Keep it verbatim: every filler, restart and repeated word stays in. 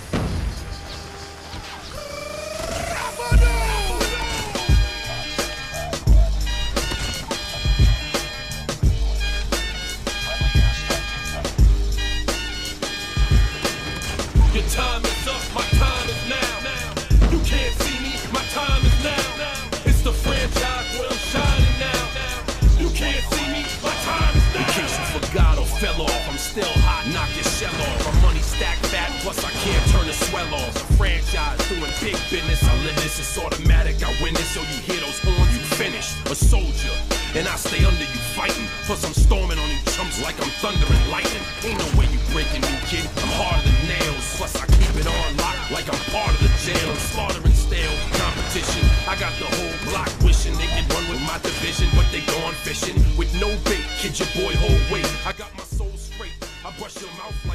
Your time is up, my time is now. You can't see me, my time is now. It's the franchise where I'm shining now. You can't see me, my time is now. In case you forgot or fell off, I'm still hot, knock your shell off. My money stacked fat, plus I can't turn the swell off. A franchise doing big business, I live this, it's automatic. I win this, so you hear those horns, you finished. A soldier, and I stay under you fighting. Plus I'm storming on you chumps like I'm thunder and lightning. Ain't no way you breaking me, kid, I'm harder than nails. Plus I keep it on lock like I'm part of the jail. I'm slaughtering stale competition. I got the whole block wishing they could run with my division, but they gone fishing with no bait. Kid, your boy hold weight. I got my soul straight. I brush your mouth.